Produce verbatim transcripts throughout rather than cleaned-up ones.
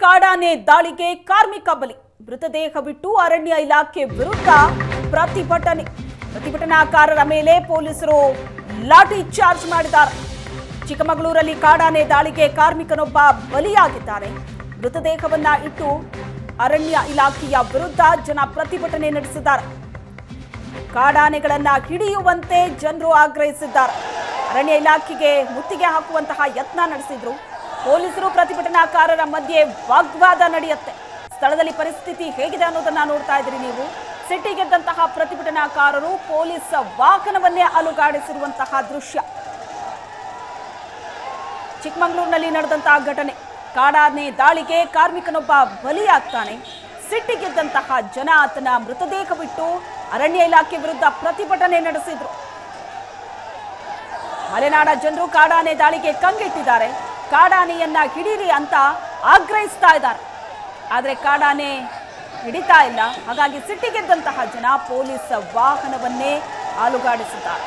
ಕಾಡಾನೆ ದಾಳಿಗೆ ಕಾರ್ಮಿಕ ಬಲಿ. ಮೃತದೇಹ ಬಿಟ್ಟು ಅರಣ್ಯ ಇಲಾಖೆ ವಿರುದ್ಧ ಪ್ರತಿಭಟನೆ. ಪ್ರತಿಭಟನಾಕಾರರ ಮೇಲೆ ಪೊಲೀಸರು ಲಾಠಿ ಚಾರ್ಜ್ ಮಾಡಿದ್ದಾರೆ. ಚಿಕ್ಕಮಗಳೂರಲ್ಲಿ ಕಾಡಾನೆ ದಾಳಿಗೆ ಕಾರ್ಮಿಕನೊಬ್ಬ ಬಲಿಯಾಗಿದ್ದಾನೆ. ಮೃತದೇಹವನ್ನ ಇಟ್ಟು ಅರಣ್ಯ ಇಲಾಖೆಯ ವಿರುದ್ಧ ಜನ ಪ್ರತಿಭಟನೆ ನಡೆಸಿದ್ದಾರೆ. ಕಾಡಾನೆಗಳನ್ನ ಹಿಡಿಯುವಂತೆ ಜನರು ಆಗ್ರಹಿಸಿದ್ದಾರೆ. ಅರಣ್ಯ ಇಲಾಖೆಗೆ ಮುತ್ತಿಗೆ ಹಾಕುವಂತಹ ಯತ್ನ ನಡೆಸಿದ್ರು. ಪೊಲೀಸರು ಪ್ರತಿಭಟನಾಕಾರರ ಮಧ್ಯೆ ವಾಗ್ವಾದ ನಡೆಯುತ್ತೆ. ಸ್ಥಳದಲ್ಲಿ ಪರಿಸ್ಥಿತಿ ಹೇಗಿದೆ ಅನ್ನೋದನ್ನ ನೋಡ್ತಾ ಇದ್ರಿ ನೀವು. ಸಿಟ್ಟಿಗೆದ್ದಂತಹ ಪ್ರತಿಭಟನಾಕಾರರು ಪೊಲೀಸ್ ವಾಹನವನ್ನೇ ಅಲುಗಾಡಿಸಿರುವಂತಹ ದೃಶ್ಯ. ಚಿಕ್ಕಮಗಳೂರಿನಲ್ಲಿ ನಡೆದಂತಹ ಘಟನೆ. ಕಾಡಾನೆ ದಾಳಿಗೆ ಕಾರ್ಮಿಕನೊಬ್ಬ ಬಲಿಯಾಗ್ತಾನೆ. ಸಿಟ್ಟಿಗೆದ್ದಂತಹ ಜನ ಆತನ ಮೃತದೇಹವಿಟ್ಟು ಅರಣ್ಯ ಇಲಾಖೆ ವಿರುದ್ಧ ಪ್ರತಿಭಟನೆ ನಡೆಸಿದ್ರು. ಮಲೆನಾಡ ಜನರು ಕಾಡಾನೆ ದಾಳಿಗೆ ಕಂಗೆಟ್ಟಿದ್ದಾರೆ. ಕಾಡಾನೆಯನ್ನ ಹಿಡೀರಿ ಅಂತ ಆಗ್ರಹಿಸ್ತಾ ಇದ್ದಾರೆ. ಆದರೆ ಕಾಡಾನೆ ಹಿಡಿತಾ ಇಲ್ಲ. ಹಾಗಾಗಿ ಸಿಟ್ಟಿಗೆದ್ದಂತಹ ಜನ ಪೊಲೀಸ್ ವಾಹನವನ್ನೇ ಅಲುಗಾಡಿಸಿದ್ದಾರೆ.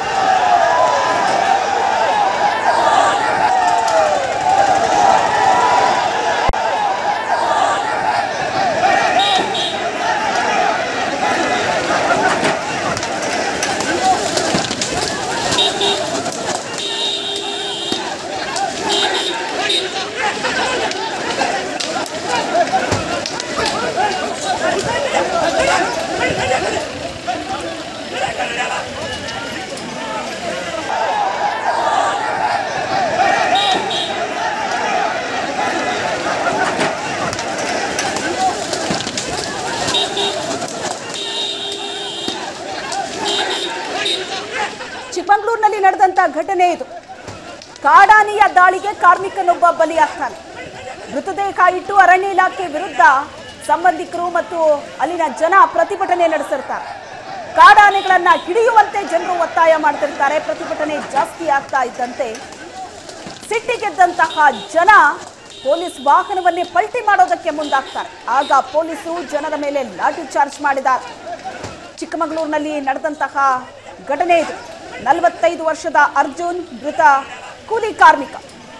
ಚಿಕ್ಕಮಗಳೂರಿನಲ್ಲಿ ನಡೆದಂತ ಘಟನೆ ಇದು. ಕಾಡಾನೆಯ ದಾಳಿಗೆ ಕಾರ್ಮಿಕನೊಬ್ಬ ಬಲಿಯಾಗ್ತಾನೆ. ಮೃತದೇಹ ಇಟ್ಟು ಅರಣ್ಯ ಇಲಾಖೆ ವಿರುದ್ಧ ಸಂಬಂಧಿಕರು ಮತ್ತು ಅಲ್ಲಿನ ಜನ ಪ್ರತಿಭಟನೆ ನಡೆಸಿರ್ತಾರೆ. ಕಾಡಾನೆಗಳನ್ನ ಹಿಡಿಯುವಂತೆ ಜನರು ಒತ್ತಾಯ ಮಾಡ್ತಿರ್ತಾರೆ. ಪ್ರತಿಭಟನೆ ಜಾಸ್ತಿ ಆಗ್ತಾ ಇದ್ದಂತೆ ಸಿಟ್ಟಿಗೆದ್ದಂತಹ ಜನ ಪೊಲೀಸ್ ವಾಹನವನ್ನೇ ಪಲ್ಟಿ ಮಾಡೋದಕ್ಕೆ ಮುಂದಾಗ್ತಾರೆ. ಆಗ ಪೊಲೀಸರು ಜನರ ಮೇಲೆ ಲಾಠಿ ಚಾರ್ಜ್ ಮಾಡಿದ್ದಾರೆ. ಚಿಕ್ಕಮಗಳೂರಿನಲ್ಲಿ ನಡೆದಂತಹ ಘಟನೆ ಇದು. ನಲವತ್ತೈದು ವರ್ಷದ ಅರ್ಜುನ್ ಮೃತ ಕೂಲಿ ಕಾರ್ಮಿಕ.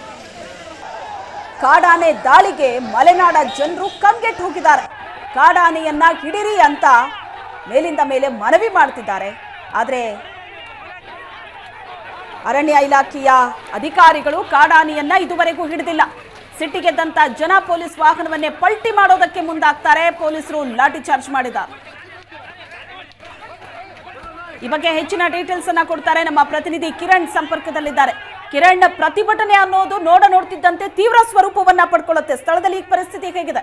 ಕಾಡಾನೆ ದಾಳಿಗೆ ಮಲೆನಾಡ ಜನರು ಕಂಗೆಟ್ಟು ಹೋಗಿದ್ದಾರೆ. ಕಾಡಾನೆಯನ್ನ ಹಿಡಿರಿ ಅಂತ ಮೇಲಿಂದ ಮೇಲೆ ಮನವಿ ಮಾಡ್ತಿದ್ದಾರೆ. ಆದರೆ ಅರಣ್ಯ ಇಲಾಖೆಯ ಅಧಿಕಾರಿಗಳು ಕಾಡಾನೆಯನ್ನ ಇದುವರೆಗೂ ಹಿಡಿದಿಲ್ಲ. ಸಿಟ್ಟಿಗೆದ್ದಂತ ಜನ ಪೊಲೀಸ್ ವಾಹನವನ್ನೇ ಪಲ್ಟಿ ಮಾಡೋದಕ್ಕೆ ಮುಂದಾಗ್ತಾರೆ. ಪೊಲೀಸರು ಲಾಠಿ ಚಾರ್ಜ್ ಮಾಡಿದ್ದಾರೆ. ಈ ಬಗ್ಗೆ ಹೆಚ್ಚಿನ ಡೀಟೇಲ್ಸ್ ಅನ್ನ ಕೊಡ್ತಾರೆ ನಮ್ಮ ಪ್ರತಿನಿಧಿ ಕಿರಣ್ ಸಂಪರ್ಕದಲ್ಲಿದ್ದಾರೆ. ಕಿರಣ್, ಪ್ರತಿಭಟನೆ ಅನ್ನೋದು ನೋಡ ನೋಡ್ತಿದ್ದಂತೆ ತೀವ್ರ ಸ್ವರೂಪವನ್ನ ಪಡ್ಕೊಳ್ಳುತ್ತೆ. ಸ್ಥಳದಲ್ಲಿ ಈಗ ಪರಿಸ್ಥಿತಿ ಹೇಗಿದೆ?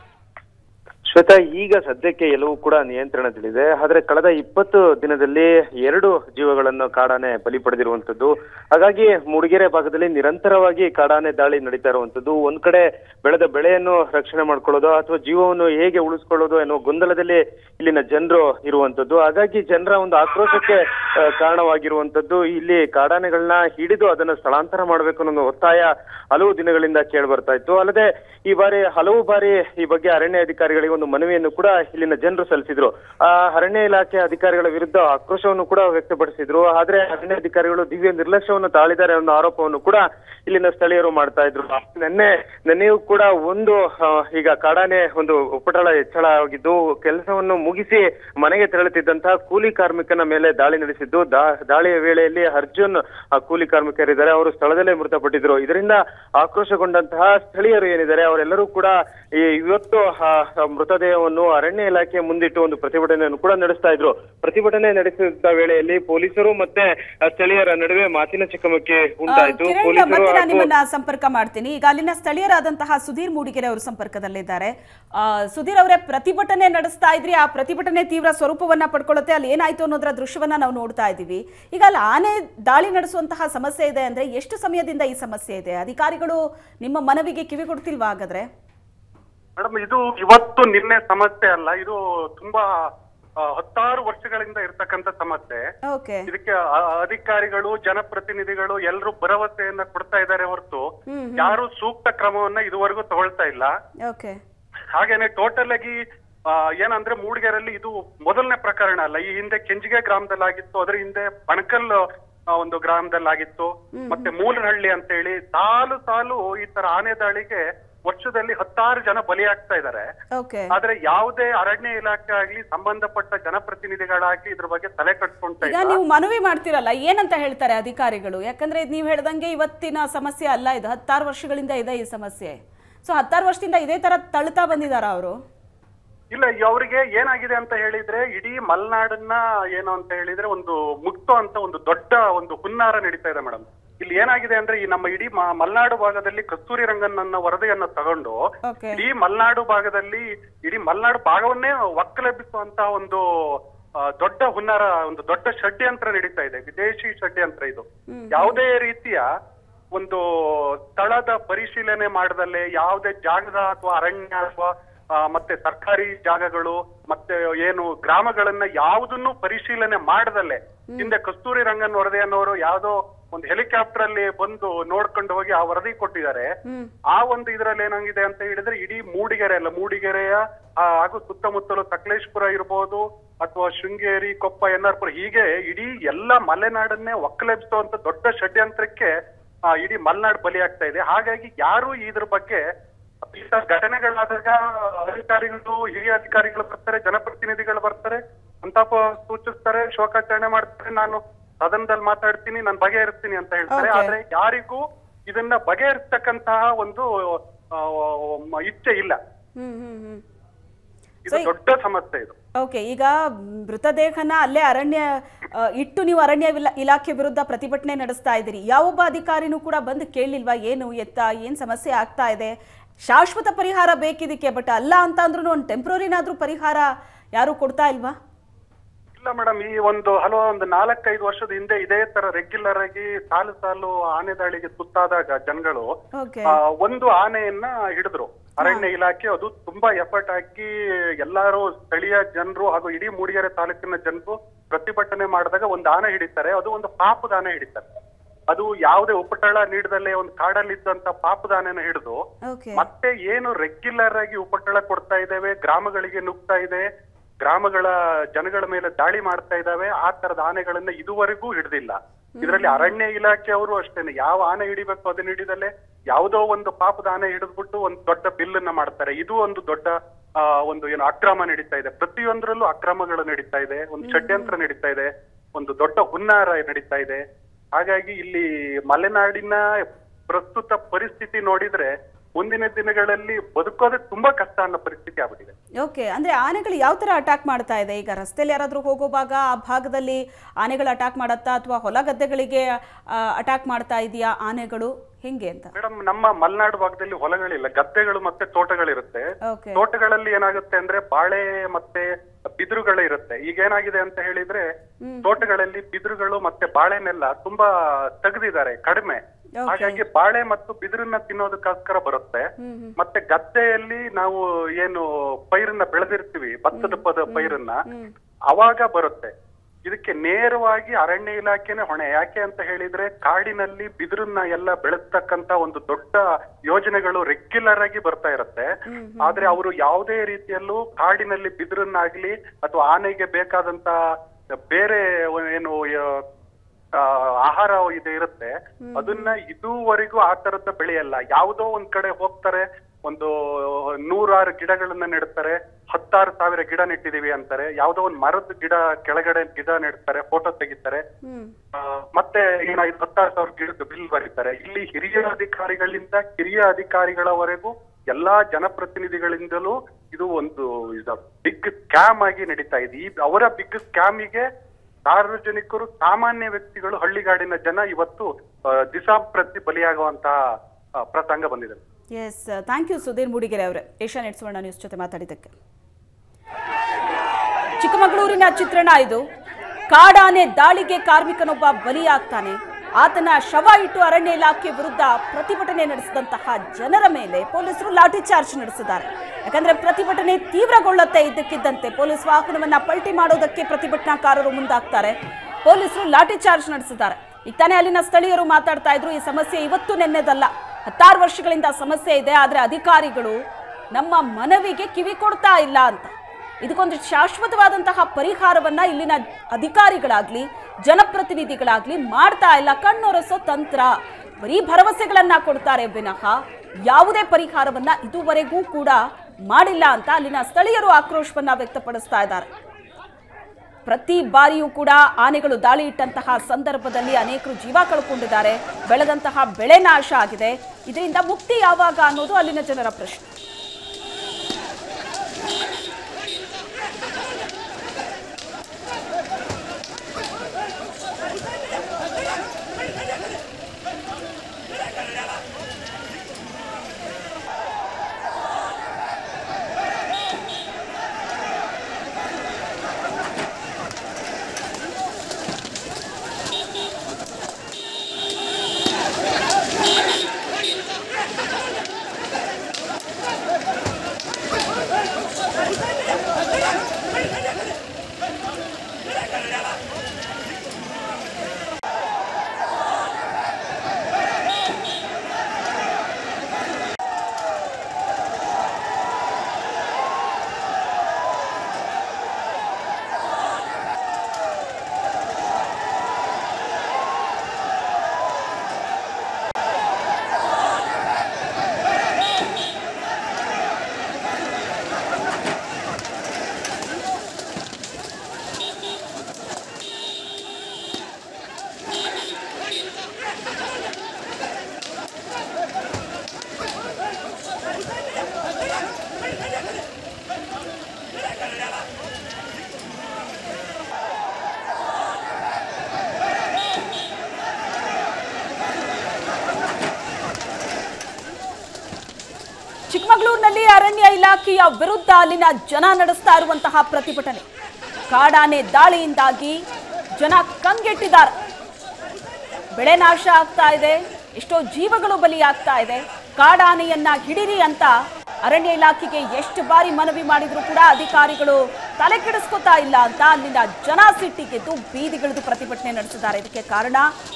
ಶ್ವೇತಾ, ಈಗ ಸದ್ಯಕ್ಕೆ ಎಲ್ಲವೂ ಕೂಡ ನಿಯಂತ್ರಣದಲ್ಲಿದೆ. ಆದ್ರೆ ಕಳೆದ ಇಪ್ಪತ್ತು ದಿನದಲ್ಲಿ ಎರಡು ಜೀವಗಳನ್ನು ಕಾಡಾನೆ ಬಲಿ ಪಡೆದಿರುವಂತದ್ದು. ಹಾಗಾಗಿ ಮೂಡಿಗೆರೆ ಭಾಗದಲ್ಲಿ ನಿರಂತರವಾಗಿ ಕಾಡಾನೆ ದಾಳಿ ನಡೀತಾ ಇರುವಂತದ್ದು. ಒಂದ್ ಕಡೆ ಬೆಳೆದ ಬೆಳೆಯನ್ನು ರಕ್ಷಣೆ ಮಾಡ್ಕೊಳ್ಳೋದು ಅಥವಾ ಜೀವವನ್ನು ಹೇಗೆ ಉಳಿಸ್ಕೊಳ್ಳೋದು ಅನ್ನೋ ಗೊಂದಲದಲ್ಲಿ ಇಲ್ಲಿನ ಜನರು ಇರುವಂತದ್ದು. ಹಾಗಾಗಿ ಜನರ ಒಂದು ಆಕ್ರೋಶಕ್ಕೆ ಕಾರಣವಾಗಿರುವಂತದ್ದು. ಇಲ್ಲಿ ಕಾಡಾನೆಗಳನ್ನ ಹಿಡಿದು ಅದನ್ನ ಸ್ಥಳಾಂತರ ಮಾಡ್ಬೇಕು ಅನ್ನೋ ಒತ್ತಾಯ ಹಲವು ದಿನಗಳಿಂದ ಕೇಳಿ ಬರ್ತಾ ಇತ್ತು. ಅಲ್ಲದೆ ಈ ಬಾರಿ ಹಲವು ಬಾರಿ ಈ ಬಗ್ಗೆ ಅರಣ್ಯ ಅಧಿಕಾರಿಗಳಿಗೆ ಒಂದು ಮನವಿಯನ್ನು ಕೂಡ ಇಲ್ಲಿನ ಜನರು ಸಲ್ಲಿಸಿದ್ರು. ಆ ಅರಣ್ಯ ಇಲಾಖೆ ಅಧಿಕಾರಿಗಳ ವಿರುದ್ಧ ಆಕ್ರೋಶವನ್ನು ಕೂಡ ವ್ಯಕ್ತಪಡಿಸಿದ್ರು. ಆದ್ರೆ ಅರಣ್ಯ ಅಧಿಕಾರಿಗಳು ದಿವ್ಯ ನಿರ್ಲಕ್ಷ್ಯವನ್ನು ತಾಳಿದ್ದಾರೆ ಅನ್ನೋ ಆರೋಪವನ್ನು ಕೂಡ ಇಲ್ಲಿನ ಸ್ಥಳೀಯರು ಮಾಡ್ತಾ ಇದ್ರು. ನಿನ್ನೆ ನಿನ್ನೆಯೂ ಕೂಡ ಒಂದು ಈಗ ಕಾಡಾನೆ ಒಂದು ಉಪಟಳ ಹೆಚ್ಚಳ ಆಗಿದ್ದು ಕೆಲಸವನ್ನು ಮುಗಿಸಿ ಮನೆಗೆ ತೆರಳುತ್ತಿದ್ದಂತಹ ಕೂಲಿ ಕಾರ್ಮಿಕನ ಮೇಲೆ ದಾಳಿ ನಡೆಸಿದ್ದು. ದಾಳಿಯ ವೇಳೆಯಲ್ಲಿ ಅರ್ಜುನ್ ಕೂಲಿ ಕಾರ್ಮಿಕರಿದ್ದಾರೆ, ಅವರು ಸ್ಥಳದಲ್ಲೇ ಮೃತಪಟ್ಟಿದ್ರು. ಇದರಿಂದ ಆಕ್ರೋಶಗೊಂಡಂತಹ ಸ್ಥಳೀಯರು ಏನಿದ್ದಾರೆ ಅವರೆಲ್ಲರೂ ಕೂಡ ಈ ಇವತ್ತು ಮೃತದೇಹವನ್ನು ಅರಣ್ಯ ಇಲಾಖೆ ಮುಂದಿಟ್ಟು ಒಂದು ಪ್ರತಿಭಟನೆಯನ್ನು ಕೂಡ ನಡೆಸ್ತಾ ಇದ್ರು. ಪ್ರತಿಭಟನೆ ನಡೆಸಿದ ವೇಳೆಯಲ್ಲಿ ಪೊಲೀಸರು ಮತ್ತೆ ಸ್ಥಳೀಯರ ನಡುವೆ ಮಾತಿನ ಚಕಮಕಿ ಉಂಟಾಯಿತು. ಪೊಲೀಸರು ನಿಮ್ಮನ್ನ ಸಂಪರ್ಕ ಮಾಡ್ತೀನಿ. ಈಗ ಅಲ್ಲಿನ ಸ್ಥಳೀಯರಾದಂತಹ ಸುಧೀರ್ ಮೂಡಿಗೆರೆ ಅವರು ಸಂಪರ್ಕದಲ್ಲಿದ್ದಾರೆ. ಸುಧೀರ್ ಅವರೇ, ಪ್ರತಿಭಟನೆ ನಡೆಸ್ತಾ ಇದ್ರಿ, ಆ ಪ್ರತಿಭಟನೆ ತೀವ್ರ ಸ್ವರೂಪವನ್ನ ಪಡ್ಕೊಳ್ಳುತ್ತೆ. ಅಲ್ಲಿ ಏನಾಯ್ತು ಅನ್ನೋದ್ರ ದೃಶ್ಯವನ್ನ ನಾವು ನೋಡ್ತಾ ಇದ್ದೀವಿ. ಈಗ ಅಲ್ಲಿ ಆನೆ ದಾಳಿ ನಡೆಸುವಂತಹ ಸಮಸ್ಯೆ ಇದೆ ಅಂದ್ರೆ ಎಷ್ಟು ಸಮಯದಿಂದ ಈ ಸಮಸ್ಯೆ ಇದೆ? ಅಧಿಕಾರಿಗಳು ನಿಮ್ಮ ಮನವಿಗೆ ಕಿವಿ ಕೊಡ್ತಿಲ್ವಾ ಹಾಗಾದ್ರೆ? ಮೇಡಮ್, ಇದು ಇವತ್ತು ನಿನ್ನೆ ಸಮಸ್ಯೆ ಅಲ್ಲ. ಇದು ತುಂಬಾ ಹತ್ತಾರು ವರ್ಷಗಳಿಂದ ಇರ್ತಕ್ಕಂಥ ಸಮಸ್ಯೆ. ಇದಕ್ಕೆ ಅಧಿಕಾರಿಗಳು, ಜನಪ್ರತಿನಿಧಿಗಳು ಎಲ್ಲರೂ ಭರವಸೆಯನ್ನ ಕೊಡ್ತಾ ಇದ್ದಾರೆ ಹೊರತು ಯಾರು ಸೂಕ್ತ ಕ್ರಮವನ್ನ ಇದುವರೆಗೂ ತಗೊಳ್ತಾ ಇಲ್ಲ. ಹಾಗೇನೆ ಟೋಟಲ್ ಆಗಿ ಏನಂದ್ರೆ ಮೂಡಿಗೆರೆಯಲ್ಲಿ ಇದು ಮೊದಲನೇ ಪ್ರಕರಣ ಅಲ್ಲ. ಈ ಹಿಂದೆ ಕೆಂಜಿಗೆ ಗ್ರಾಮದಲ್ಲಾಗಿತ್ತು, ಅದರ ಹಿಂದೆ ಬಣಕಲ್ ಒಂದು ಗ್ರಾಮದಲ್ಲಾಗಿತ್ತು, ಮತ್ತೆ ಮೂಲನಹಳ್ಳಿ ಅಂತ ಹೇಳಿ ಸಾಲು ಸಾಲು ಈ ತರ ಆನೆ ದಾಳಿಗೆ ವರ್ಷದಲ್ಲಿ ಹತ್ತಾರು ಜನ ಬಲಿಯಾಗ್ತಾ ಇದ್ದಾರೆ. ಆದ್ರೆ ಯಾವುದೇ ಅರಣ್ಯ ಇಲಾಖೆ ಆಗ್ಲಿ ಸಂಬಂಧಪಟ್ಟ ಜನಪ್ರತಿನಿಧಿಗಳಾಗ್ಲಿ ಇದ್ರ ಬಗ್ಗೆ ತಲೆ ಕಟ್ಕೊಂತ ಈಗ ನೀವು ಮನವಿ ಮಾಡ್ತಿರಲ್ಲ, ಏನಂತ ಹೇಳ್ತಾರೆ ಅಧಿಕಾರಿಗಳು? ಯಾಕಂದ್ರೆ ನೀವ್ ಹೇಳ್ದಂಗೆ ಇವತ್ತಿನ ಸಮಸ್ಯೆ ಅಲ್ಲ, ಇದು ಹತ್ತಾರು ವರ್ಷಗಳಿಂದ ಇದೆ ಈ ಸಮಸ್ಯೆ. ಸೊ ಹತ್ತಾರು ವರ್ಷದಿಂದ ಇದೇ ತರ ತಳ್ತಾ ಬಂದಿದಾರ ಅವರು? ಇಲ್ಲ, ಅವರಿಗೆ ಏನಾಗಿದೆ ಅಂತ ಹೇಳಿದ್ರೆ ಇಡೀ ಮಲೆನಾಡನ್ನ ಏನು ಅಂತ ಹೇಳಿದ್ರೆ ಒಂದು ಮುಕ್ತ ಅಂತ ಒಂದು ದೊಡ್ಡ ಒಂದು ಹುನ್ನಾರ ನಡೀತಾ ಇದೆ ಮೇಡಮ್. ಇಲ್ಲಿ ಏನಾಗಿದೆ ಅಂದ್ರೆ ಈ ನಮ್ಮ ಇಡೀ ಮಲೆನಾಡು ಭಾಗದಲ್ಲಿ ಕಸ್ತೂರಿ ರಂಗನ್ ನನ್ನ ವರದಿಯನ್ನ ತಗೊಂಡು ಇಡೀ ಮಲೆನಾಡು ಭಾಗದಲ್ಲಿ ಇಡೀ ಮಲೆನಾಡು ಭಾಗವನ್ನೇ ಒಕ್ಕಲೆಬ್ಬಿಸುವಂತಹ ಒಂದು ದೊಡ್ಡ ಹುನ್ನಾರ, ಒಂದು ದೊಡ್ಡ ಷಡ್ಯಂತ್ರ ನಡೀತಾ ಇದೆ, ವಿದೇಶಿ ಷಡ್ಯಂತ್ರ ಇದು. ಯಾವುದೇ ರೀತಿಯ ಒಂದು ಸ್ಥಳದ ಪರಿಶೀಲನೆ ಮಾಡದಲ್ಲೇ, ಯಾವುದೇ ಜಾಗದ ಅಥವಾ ಅರಣ್ಯ ಅಥವಾ ಮತ್ತೆ ಸರ್ಕಾರಿ ಜಾಗಗಳು ಮತ್ತೆ ಏನು ಗ್ರಾಮಗಳನ್ನ ಯಾವುದನ್ನು ಪರಿಶೀಲನೆ ಮಾಡದಲ್ಲೇ ಹಿಂದೆ ಕಸ್ತೂರಿ ರಂಗನ್ ವರದಿ ಅನ್ನೋರು ಯಾವ್ದೋ ಒಂದು ಹೆಲಿಕಾಪ್ಟರ್ ಅಲ್ಲಿ ಬಂದು ನೋಡ್ಕೊಂಡು ಹೋಗಿ ಆ ವರದಿ ಕೊಟ್ಟಿದ್ದಾರೆ. ಆ ಒಂದು ಇದ್ರಲ್ಲಿ ಏನಾಗಿದೆ ಅಂತ ಹೇಳಿದ್ರೆ ಇಡೀ ಮೂಡಿಗೆರೆ ಅಲ್ಲ, ಮೂಡಿಗೆರೆಯ ಹಾಗೂ ಸುತ್ತಮುತ್ತಲು ಸಕಲೇಶ್ಪುರ ಇರ್ಬೋದು ಅಥವಾ ಶೃಂಗೇರಿ, ಕೊಪ್ಪ, ಎನ್ ಆರ್ ಪುರ, ಹೀಗೆ ಇಡೀ ಎಲ್ಲ ಮಲೆನಾಡನ್ನೇ ಒಕ್ಕಲೆಬ್ಬಿಸುವಂತ ದೊಡ್ಡ ಷಡ್ಯಂತ್ರಕ್ಕೆ ಇಡೀ ಮಲೆನಾಡು ಬಲಿಯಾಗ್ತಾ ಇದೆ. ಹಾಗಾಗಿ ಯಾರು ಇದ್ರ ಬಗ್ಗೆ ಘಟನೆಗಳಾದಾಗ ಅಧಿಕಾರಿಗಳು, ಹಿರಿಯ ಅಧಿಕಾರಿಗಳು ಬರ್ತಾರೆ, ಜನಪ್ರತಿನಿಧಿಗಳು ಬರ್ತಾರೆ, ಸಂತಾಪ ಸೂಚಿಸ್ತಾರೆ, ಶೋಕಾಚರಣೆ ಮಾಡ್ತಾರೆ, ನಾನು ಸದನದಲ್ಲಿ ಮಾತಾಡ್ತೀನಿ, ನಾನು ಬಗೆಹರಿಸ್ತೀನಿ ಅಂತ ಹೇಳ್ತಾರೆ. ಆದ್ರೆ ಯಾರಿಗೂ ಇದನ್ನ ಬಗೆಹರಿಸ್ತಕ್ಕಂತಹ ಒಂದು ಇಚ್ಛೆ ಇಲ್ಲ. ಇದು ದೊಡ್ಡ ಸಮಸ್ಯೆ ಇದು. ಓಕೆ, ಈಗ ಮೃತದೇಹನ ಅಲ್ಲೇ ಅರಣ್ಯ ಇಟ್ಟು ನೀವು ಅರಣ್ಯ ಇಲಾಖೆ ವಿರುದ್ಧ ಪ್ರತಿಭಟನೆ ನಡೆಸ್ತಾ ಇದ್ದೀರಿ. ಯಾವೊಬ್ಬ ಅಧಿಕಾರಿನೂ ಕೂಡ ಬಂದು ಕೇಳಲಿಲ್ವಾ ಏನು ಎತ್ತ ಏನ್ ಸಮಸ್ಯೆ ಆಗ್ತಾ ಇದೆ, ಶಾಶ್ವತ ಪರಿಹಾರ ಬೇಕಿದಕ್ಕೆ, ಬಟ್ ಅಲ್ಲ ಅಂತ ಅಂದ್ರೂ ಒಂದು ಟೆಂಪ್ರರಿನಾದ್ರೂ ಪರಿಹಾರ ಯಾರು ಕೊಡ್ತಾ ಇಲ್ವಾ? ಇಲ್ಲ ಮೇಡಮ್, ಈ ಒಂದು ಹಲವು ಒಂದು ನಾಲ್ಕೈದು ವರ್ಷದ ಹಿಂದೆ ಇದೇ ತರ ರೆಗ್ಯುಲರ್ ಆಗಿ ಸಾಲು ಸಾಲು ಆನೆ ದಾಳಿಗೆ ತುತ್ತಾದಾಗ ಜನಗಳು ಒಂದು ಆನೆಯನ್ನ ಹಿಡಿದ್ರು. ಅರಣ್ಯ ಇಲಾಖೆ ಅದು ತುಂಬಾ ಎಫರ್ಟ್ ಹಾಕಿ ಎಲ್ಲಾರು ಸ್ಥಳೀಯ ಜನರು ಹಾಗೂ ಇಡೀ ಮೂಡಿಗೆರೆ ತಾಲೂಕಿನ ಜನರು ಪ್ರತಿಭಟನೆ ಮಾಡಿದಾಗ ಒಂದು ಆನೆ ಹಿಡಿತಾರೆ. ಅದು ಒಂದು ಪಾಪದ ಆನೆ ಹಿಡಿತಾರೆ. ಅದು ಯಾವುದೇ ಉಪಟಳ ನೀಡದಲ್ಲೇ ಒಂದು ಕಾಡಲ್ಲಿ ಇದ್ದಂತ ಪಾಪದ ಆನೆನ ಹಿಡಿದು ಮತ್ತೆ ಏನು ರೆಗ್ಯುಲರ್ ಆಗಿ ಉಪಟಳ ಕೊಡ್ತಾ ಇದ್ದೇವೆ, ಗ್ರಾಮಗಳಿಗೆ ನುಗ್ತಾ ಇದೆ, ಗ್ರಾಮಗಳ ಜನಗಳ ಮೇಲೆ ದಾಳಿ ಮಾಡ್ತಾ ಇದ್ದಾವೆ, ಆ ತರದ ಆನೆಗಳನ್ನ ಇದುವರೆಗೂ ಹಿಡಿದಿಲ್ಲ. ಇದರಲ್ಲಿ ಅರಣ್ಯ ಇಲಾಖೆಯವರು ಅಷ್ಟೇನೆ, ಯಾವ ಆನೆ ಹಿಡಿಬೇಕು ಅದನ್ನ ಹಿಡಿದಲ್ಲೇ ಯಾವುದೋ ಒಂದು ಪಾಪದ ಆನೆ ಹಿಡಿದ್ಬಿಟ್ಟು ಒಂದು ದೊಡ್ಡ ಬಿಲ್ಲನ್ನ ಮಾಡ್ತಾರೆ. ಇದು ಒಂದು ದೊಡ್ಡ ಆ ಒಂದು ಏನು ಅಕ್ರಮ ನಡೀತಾ ಇದೆ. ಪ್ರತಿಯೊಂದರಲ್ಲೂ ಅಕ್ರಮಗಳು ನಡೀತಾ ಇದೆ, ಒಂದು ಷಡ್ಯಂತ್ರ ನಡೀತಾ ಇದೆ, ಒಂದು ದೊಡ್ಡ ಹುನ್ನಾರ ನಡೀತಾ ಇದೆ. ಹಾಗಾಗಿ ಇಲ್ಲಿ ಮಲೆನಾಡಿನ ಪ್ರಸ್ತುತ ಪರಿಸ್ಥಿತಿ ನೋಡಿದ್ರೆ ಮುಂದಿನ ದಿನಗಳಲ್ಲಿ ಬದುಕೋದೇ ತುಂಬಾ ಕಷ್ಟ ಅನ್ನೋ ಪರಿಸ್ಥಿತಿ ಆಗ್ಬಿಟ್ಟಿದೆ. ಓಕೆ, ಅಂದ್ರೆ ಆನೆಗಳು ಯಾವ ತರ ಅಟ್ಯಾಕ್ ಮಾಡ್ತಾ ಇದೆ? ಈಗ ರಸ್ತೆಯಲ್ಲಿ ಯಾರಾದ್ರೂ ಹೋಗುವಾಗ ಆ ಭಾಗದಲ್ಲಿ ಆನೆಗಳು ಅಟ್ಯಾಕ್ ಮಾಡತ್ತಾ ಅಥವಾ ಹೊಲ ಗದ್ದೆಗಳಿಗೆ ಅಟ್ಯಾಕ್ ಮಾಡ್ತಾ ಇದೆಯಾ ಆನೆಗಳು, ಹೆಂಗೆ ಅಂತ? ಮೇಡಮ್, ನಮ್ಮ ಮಲೆನಾಡು ಭಾಗದಲ್ಲಿ ಹೊಲಗಳಿಲ್ಲ, ಗದ್ದೆಗಳು ಮತ್ತೆ ತೋಟಗಳಿರುತ್ತೆ. ತೋಟಗಳಲ್ಲಿ ಏನಾಗುತ್ತೆ ಅಂದ್ರೆ ಬಾಳೆ ಮತ್ತೆ ಬಿದಿರುಗಳೇ ಇರುತ್ತೆ. ಈಗ ಏನಾಗಿದೆ ಅಂತ ಹೇಳಿದ್ರೆ ತೋಟಗಳಲ್ಲಿ ಬಿದಿರುಗಳು ಮತ್ತೆ ಬಾಳೆನೆಲ್ಲ ತುಂಬಾ ತೆಗೆದಿದ್ದಾರೆ, ಕಡಿಮೆ. ಹಾಗಾಗಿ ಬಾಳೆ ಮತ್ತು ಬಿದಿರನ್ನ ತಿನ್ನೋದಕ್ಕೋಸ್ಕರ ಬರುತ್ತೆ. ಮತ್ತೆ ಗದ್ದೆಯಲ್ಲಿ ನಾವು ಏನು ಪೈರನ್ನ ಬೆಳೆದಿರ್ತೀವಿ, ಭತ್ತದ ಪದ ಪೈರನ್ನ, ಅವಾಗ ಬರುತ್ತೆ. ಇದಕ್ಕೆ ನೇರವಾಗಿ ಅರಣ್ಯ ಇಲಾಖೆನೆ ಹೊಣೆ. ಯಾಕೆ ಅಂತ ಹೇಳಿದ್ರೆ ಕಾಡಿನಲ್ಲಿ ಬಿದಿರನ್ನ ಎಲ್ಲ ಬೆಳೆಸ್ತಕ್ಕಂತ ಒಂದು ದೊಡ್ಡ ಯೋಜನೆಗಳು ರೆಗ್ಯುಲರ್ ಆಗಿ ಬರ್ತಾ ಇರುತ್ತೆ. ಆದ್ರೆ ಅವರು ಯಾವುದೇ ರೀತಿಯಲ್ಲೂ ಕಾಡಿನಲ್ಲಿ ಬಿದಿರನ್ನಾಗ್ಲಿ ಅಥವಾ ಆನೆಗೆ ಬೇಕಾದಂತ ಬೇರೆ ಏನು ಆಹಾರ ಇದೆ ಇರುತ್ತೆ ಅದನ್ನ ಇದುವರೆಗೂ ಆ ತರದ ಬೆಳೆಯಲ್ಲ. ಯಾವುದೋ ಒಂದ್ ಕಡೆ ಹೋಗ್ತಾರೆ, ಒಂದು ನೂರಾರು ಗಿಡಗಳನ್ನ ನೆಡ್ತಾರೆ, ಹತ್ತಾರು ಸಾವಿರ ಗಿಡ ನೆಟ್ಟಿದೀವಿ ಅಂತಾರೆ, ಯಾವ್ದೋ ಒಂದ್ ಮರದ ಗಿಡ ಕೆಳಗಡೆ ಗಿಡ ನೆಡ್ತಾರೆ, ಫೋಟೋ ತೆಗಿತಾರೆ, ಮತ್ತೆ ಏನಾಯ್ತು ಹತ್ತಾರು ಸಾವಿರ ಗಿಡದ ಬಿಲ್ ಬರೀತಾರೆ. ಇಲ್ಲಿ ಹಿರಿಯ ಅಧಿಕಾರಿಗಳಿಂದ ಕಿರಿಯ ಅಧಿಕಾರಿಗಳವರೆಗೂ ಎಲ್ಲಾ ಜನಪ್ರತಿನಿಧಿಗಳಿಂದಲೂ ಇದು ಒಂದು ಬಿಗ್ ಸ್ಕ್ಯಾಮ್ ಆಗಿ ನಡೀತಾ ಇದೆ. ಈ ಅವರ ಬಿಗ್ ಸ್ಕ್ಯಾಮಿಗೆ ಸಾರ್ವಜನಿಕರು, ಸಾಮಾನ್ಯ ವ್ಯಕ್ತಿಗಳು, ಹಳ್ಳಿಗಾಡಿನ ಜನ ಇವತ್ತು ದಿಸಾಪ್ರತಿ ಬಲಿಯಾಗುವಂತಹ ಪ್ರಸಂಗ ಬಂದಿದೆ. Yes, thank you Sudhir Mudigere ಅವರೇ, ಏಷ್ಯಾನೆಟ್ ಸುವರ್ಣ ನ್ಯೂಸ್ ಜೊತೆ ಮಾತಾಡಿದ್ದಕ್ಕೆ. ಚಿಕ್ಕಮಗಳೂರಿನ ಚಿತ್ರಣ ಇದು. ಕಾಡಾನೆ ದಾಳಿಗೆ ಕಾರ್ಮಿಕನೊಬ್ಬ ಬಲಿಯಾಗ್ತಾನೆ. ಆತನ ಶವ ಇಟ್ಟು ಅರಣ್ಯ ಇಲಾಖೆ ವಿರುದ್ಧ ಪ್ರತಿಭಟನೆ ನಡೆಸಿದಂತಹ ಜನರ ಮೇಲೆ ಪೊಲೀಸರು ಲಾಠಿ ಚಾರ್ಜ್ ನಡೆಸಿದ್ದಾರೆ. ಯಾಕಂದ್ರೆ ಪ್ರತಿಭಟನೆ ತೀವ್ರಗೊಳ್ಳುತ್ತೆ ಇದ್ದಕ್ಕಿದ್ದಂತೆ ಪೊಲೀಸ್ ವಾಹನವನ್ನ ಪಲ್ಟಿ ಮಾಡೋದಕ್ಕೆ ಪ್ರತಿಭಟನಾಕಾರರು ಮುಂದಾಗ್ತಾರೆ. ಪೊಲೀಸರು ಲಾಠಿ ಚಾರ್ಜ್ ನಡೆಸಿದ್ದಾರೆ. ಈಗ ತಾನೇ ಅಲ್ಲಿನ ಸ್ಥಳೀಯರು ಮಾತಾಡ್ತಾ ಇದ್ರು, ಈ ಸಮಸ್ಯೆ ಇವತ್ತು ನೆನ್ನೆದಲ್ಲ, ಹತ್ತಾರು ವರ್ಷಗಳಿಂದ ಸಮಸ್ಯೆ ಇದೆ, ಆದ್ರೆ ಅಧಿಕಾರಿಗಳು ನಮ್ಮ ಮನವಿಗೆ ಕಿವಿ ಕೊಡ್ತಾ ಇಲ್ಲ ಅಂತ. ಇದಕ್ಕೊಂದು ಶಾಶ್ವತವಾದಂತಹ ಪರಿಹಾರವನ್ನ ಇಲ್ಲಿನ ಅಧಿಕಾರಿಗಳಾಗ್ಲಿ ಜನಪ್ರತಿನಿಧಿಗಳಾಗ್ಲಿ ಮಾಡ್ತಾ ಇಲ್ಲ. ಕಣ್ಣೊರೆಸೋ ತಂತ್ರ, ಬರೀ ಭರವಸೆಗಳನ್ನ ಕೊಡ್ತಾರೆ ವಿನಃ ಯಾವುದೇ ಪರಿಹಾರವನ್ನ ಇದುವರೆಗೂ ಕೂಡ ಮಾಡಿಲ್ಲ ಅಂತ ಅಲ್ಲಿನ ಸ್ಥಳೀಯರು ಆಕ್ರೋಶವನ್ನ ವ್ಯಕ್ತಪಡಿಸ್ತಾ ಇದ್ದಾರೆ. ಪ್ರತಿ ಬಾರಿಯೂ ಕೂಡ ಆನೆಗಳು ದಾಳಿ ಇಟ್ಟಂತಹ ಸಂದರ್ಭದಲ್ಲಿ ಅನೇಕರು ಜೀವ ಕಳ್ಕೊಂಡಿದ್ದಾರೆ, ಬೆಳೆದಂತಹ ಬೆಳೆ ನಾಶ ಆಗಿದೆ. ಇದರಿಂದ ಮುಕ್ತಿ ಯಾವಾಗ ಅನ್ನೋದು ಅಲ್ಲಿನ ಜನರ ಪ್ರಶ್ನೆ. ಚಿಕ್ಕಮಗಳೂರಿನಲ್ಲಿ ಅರಣ್ಯ ಇಲಾಖೆಯ ವಿರುದ್ಧ ಅಲ್ಲಿನ ಜನ ನಡೆಸ್ತಾ ಇರುವಂತಹ ಪ್ರತಿಭಟನೆ. ಕಾಡಾನೆ ದಾಳಿಯಿಂದಾಗಿ ಜನ ಕಂಗೆಟ್ಟಿದ್ದಾರೆ. ಬೆಳೆ ನಾಶ ಆಗ್ತಾ ಇದೆ, ಎಷ್ಟೋ ಜೀವಗಳು ಬಲಿಯಾಗ್ತಾ ಇದೆ. ಕಾಡಾನೆಯನ್ನ ಹಿಡಿರಿ ಅಂತ ಅರಣ್ಯ ಇಲಾಖೆಗೆ ಎಷ್ಟು ಬಾರಿ ಮನವಿ ಮಾಡಿದ್ರು ಕೂಡ ಅಧಿಕಾರಿಗಳು ತಲೆ ಕೆಡಿಸ್ಕೊತಾ ಇಲ್ಲ ಅಂತ ಅಲ್ಲಿನ ಜನ ಸಿಟ್ಟಿಗೆದ್ದು ಬೀದಿಗಿಳಿದು ಪ್ರತಿಭಟನೆ ನಡೆಸಿದ್ದಾರೆ. ಇದಕ್ಕೆ ಕಾರಣ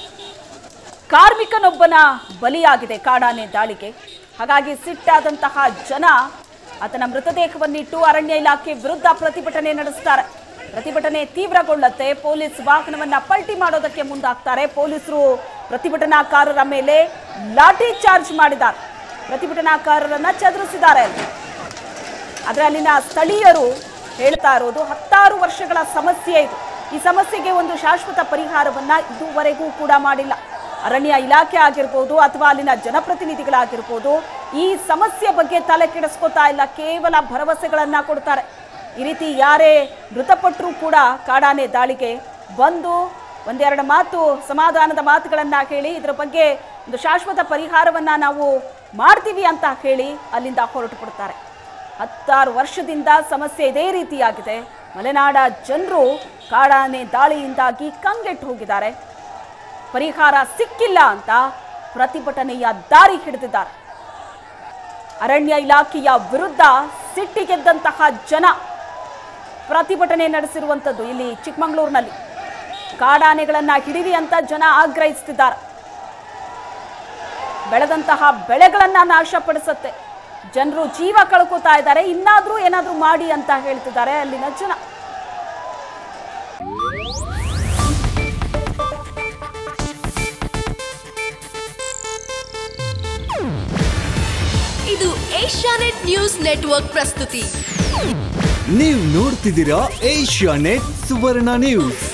ಕಾರ್ಮಿಕನೊಬ್ಬನ ಬಲಿಯಾಗಿದೆ ಕಾಡಾನೆ ದಾಳಿಗೆ. ಹಾಗಾಗಿ ಸಿಟ್ಟಾದಂತಹ ಜನ ಆತನ ಮೃತದೇಹವನ್ನಿಟ್ಟು ಅರಣ್ಯ ಇಲಾಖೆ ವಿರುದ್ಧ ಪ್ರತಿಭಟನೆ ನಡೆಸ್ತಾರೆ. ಪ್ರತಿಭಟನೆ ತೀವ್ರಗೊಳ್ಳುತ್ತೆ. ಪೊಲೀಸ್ ವಾಹನವನ್ನ ಪಲ್ಟಿ ಮಾಡೋದಕ್ಕೆ ಮುಂದಾಗ್ತಾರೆ. ಪೊಲೀಸರು ಪ್ರತಿಭಟನಾಕಾರರ ಮೇಲೆ ಲಾಠಿ ಚಾರ್ಜ್ ಮಾಡಿದ್ದಾರೆ, ಪ್ರತಿಭಟನಾಕಾರರನ್ನ ಚದುರಿಸಿದ್ದಾರೆ. ಆದ್ರೆ ಅಲ್ಲಿನ ಸ್ಥಳೀಯರು ಹೇಳ್ತಾ ಇರೋದು ಹತ್ತಾರು ವರ್ಷಗಳ ಸಮಸ್ಯೆ ಇದು. ಈ ಸಮಸ್ಯೆಗೆ ಒಂದು ಶಾಶ್ವತ ಪರಿಹಾರವನ್ನ ಇದುವರೆಗೂ ಕೂಡ ಮಾಡಿಲ್ಲ. ಅರಣ್ಯ ಇಲಾಖೆ ಆಗಿರ್ಬೋದು ಅಥವಾ ಅಲ್ಲಿನ ಜನಪ್ರತಿನಿಧಿಗಳಾಗಿರ್ಬೋದು ಈ ಸಮಸ್ಯೆ ಬಗ್ಗೆ ತಲೆ ಕೆಡಿಸ್ಕೋತಾ ಇಲ್ಲ, ಕೇವಲ ಭರವಸೆಗಳನ್ನ ಕೊಡ್ತಾರೆ. ಈ ರೀತಿ ಯಾರೇ ಮೃತಪಟ್ಟರೂ ಕೂಡ ಕಾಡಾನೆ ದಾಳಿಗೆ ಬಂದು ಒಂದೆರಡು ಮಾತು ಸಮಾಧಾನದ ಮಾತುಗಳನ್ನ ಹೇಳಿ ಇದರ ಬಗ್ಗೆ ಒಂದು ಶಾಶ್ವತ ಪರಿಹಾರವನ್ನ ನಾವು ಮಾಡ್ತೀವಿ ಅಂತ ಹೇಳಿ ಅಲ್ಲಿಂದ ಹೊರಟು ಬಿಡ್ತಾರೆ. ಹತ್ತಾರು ವರ್ಷದಿಂದ ಸಮಸ್ಯೆ ಇದೇ ರೀತಿಯಾಗಿದೆ. ಮಲೆನಾಡ ಜನರು ಕಾಡಾನೆ ದಾಳಿಯಿಂದಾಗಿ ಕಂಗೆಟ್ಟು ಹೋಗಿದ್ದಾರೆ. ಪರಿಹಾರ ಸಿಕ್ಕಿಲ್ಲ ಅಂತ ಪ್ರತಿಭಟನೆಯ ದಾರಿ ಹಿಡಿದಿದ್ದಾರೆ. ಅರಣ್ಯ ಇಲಾಖೆಯ ವಿರುದ್ಧ ಸಿಟ್ಟಿಗೆದ್ದಂತಹ ಜನ ಪ್ರತಿಭಟನೆ ನಡೆಸಿರುವಂಥದ್ದು ಇಲ್ಲಿ ಚಿಕ್ಕಮಗಳೂರಿನಲ್ಲಿ. ಕಾಡಾನೆಗಳನ್ನ ಹಿಡಿರಿ ಅಂತ ಜನ ಆಗ್ರಹಿಸುತ್ತಿದ್ದಾರೆ. ಬೆಳೆದಂತಹ ಬೆಳೆಗಳನ್ನ ನಾಶಪಡಿಸುತ್ತೆ, ಜನರು ಜೀವ ಕಳ್ಕೋತಾ ಇದ್ದಾರೆ, ಇನ್ನಾದ್ರೂ ಏನಾದ್ರೂ ಮಾಡಿ ಅಂತ ಹೇಳ್ತಿದ್ದಾರೆ ಅಲ್ಲಿನ ಜನ. ಇದು ಏಷ್ಯಾನೆಟ್ ನ್ಯೂಸ್ ನೆಟ್ವರ್ಕ್ ಪ್ರಸ್ತುತಿ. ನೀವು ನೋಡ್ತಿದ್ದೀರಾ ಏಷ್ಯಾನೆಟ್ ಸುವರ್ಣ ನ್ಯೂಸ್.